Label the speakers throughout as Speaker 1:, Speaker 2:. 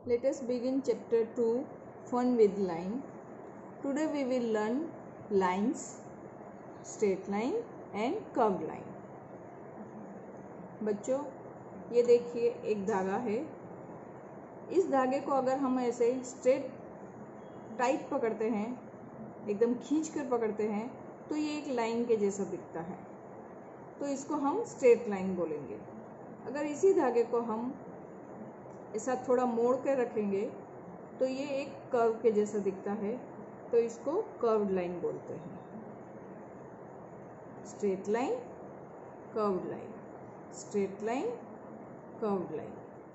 Speaker 1: Let us begin chapter 2, Fun with Line. Today we will learn lines, straight line and curved line. बच्चों ये देखिए एक धागा है. इस धागे को अगर हम ऐसे स्ट्रेट टाइट पकड़ते हैं, एकदम खींच कर पकड़ते हैं, तो ये एक लाइन के जैसा दिखता है, तो इसको हम स्ट्रेट लाइन बोलेंगे. अगर इसी धागे को हम ऐसा थोड़ा मोड़ कर रखेंगे तो ये एक कर्व के जैसा दिखता है, तो इसको कर्व्ड लाइन बोलते हैं. Straight line, curved line, straight line, curved line.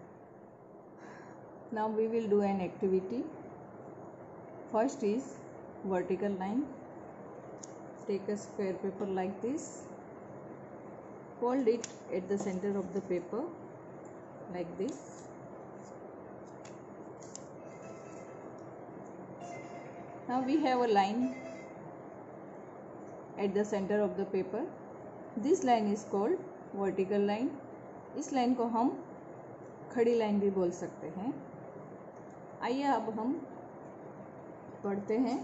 Speaker 1: Now we will do an activity. First is vertical line. Take a square paper like this. Fold it at the center of the paper like this. Now we have a line at the center of the paper. This line is called vertical line. इस line को हम खड़ी line भी बोल सकते हैं. आइए अब हम पढ़ते हैं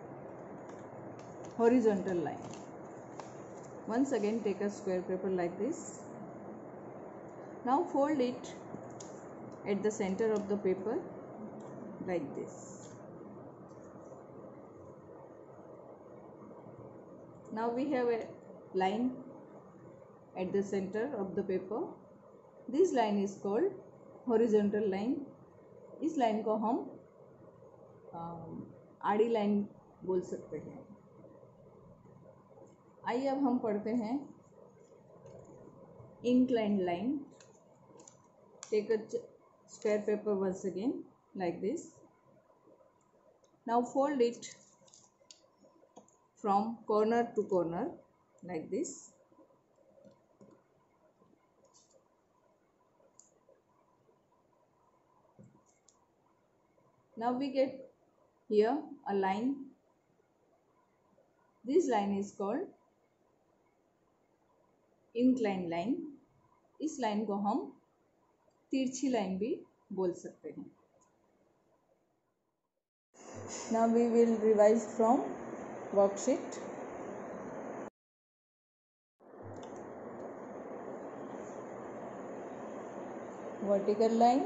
Speaker 1: horizontal line. Once again take a square paper like this. Now fold it at the center of the paper like this. Now we have a line at the center of the paper. This line is called horizontal line. इस line को हम आड़ी line बोल सकते हैं. आइए अब हम पढ़ते हैं inclined line. Take a square paper once again like this. Now fold it from corner to corner like this. Now we get here a line. This line is called inclined line. इस line को हम तिरछी line भी बोल सकते हैं. Now we will revise from worksheet. Vertical line,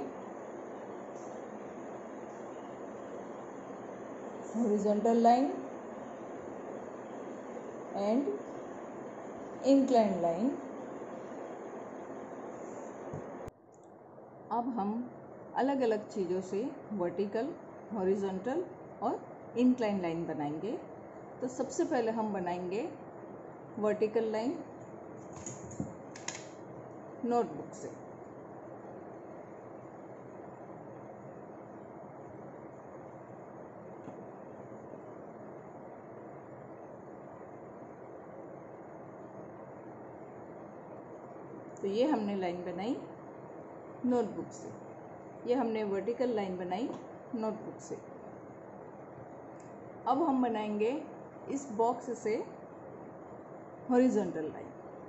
Speaker 1: horizontal line and inclined line. अब हम अलग अलग चीज़ों से वर्टिकल, हॉरिजॉन्टल और इंक्लाइन लाइन बनाएंगे. तो सबसे पहले हम बनाएंगे वर्टिकल लाइन नोटबुक से. तो ये हमने लाइन बनाई नोटबुक से. ये हमने वर्टिकल लाइन बनाई नोटबुक से. अब हम बनाएंगे इस बॉक्स से हॉरिजॉन्टल लाइन.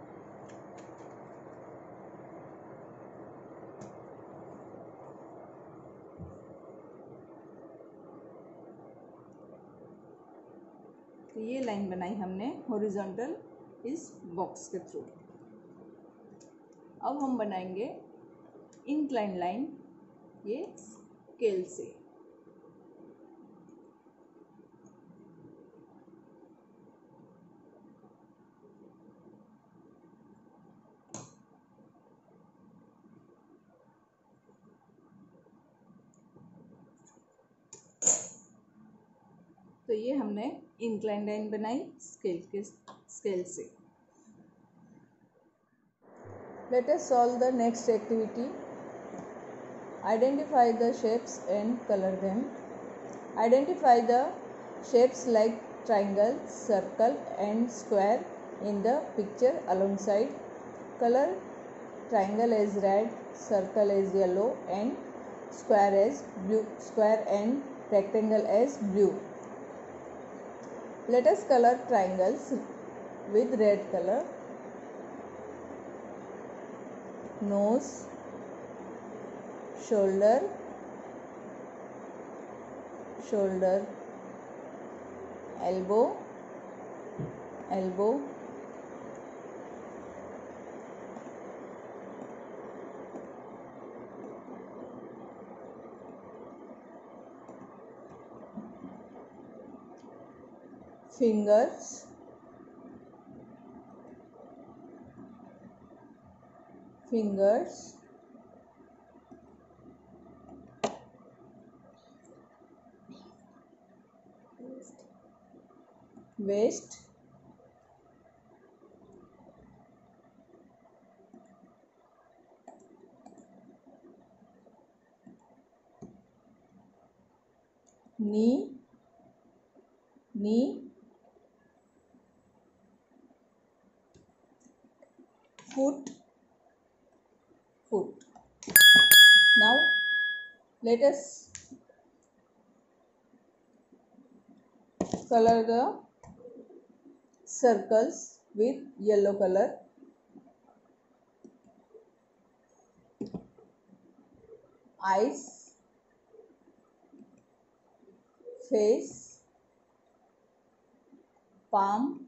Speaker 1: तो ये लाइन बनाई हमने हॉरिजॉन्टल इस बॉक्स के थ्रू. अब हम बनाएंगे इंक्लाइन लाइन ये स्केल से. तो ये हमने इंक्लाइन लाइन बनाई स्केल से. Let us solve the next activity. Identify the shapes and color them. Identify the shapes like triangle, circle and square in the picture alongside. Color triangle as red, circle as yellow and square and rectangle as blue. Let us color triangles with red color. Nose, shoulder, shoulder, elbow, elbow, fingers, fingers, waist, knee, knee, foot, foot. Now let us color the circles with yellow color. Eyes, face, palm.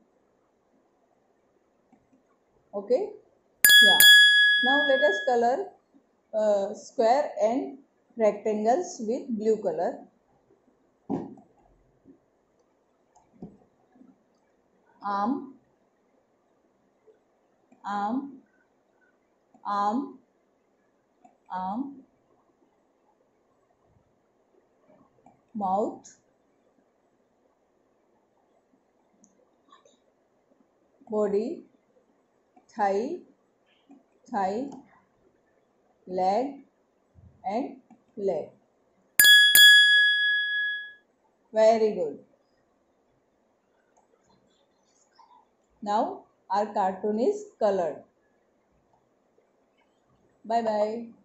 Speaker 1: Okay, yeah. Now let us color square and rectangles with blue color. Arm, arm, arm, arm, mouth, body, thigh, thigh, leg and leg. Very good. Now our cartoon is colored. Bye bye.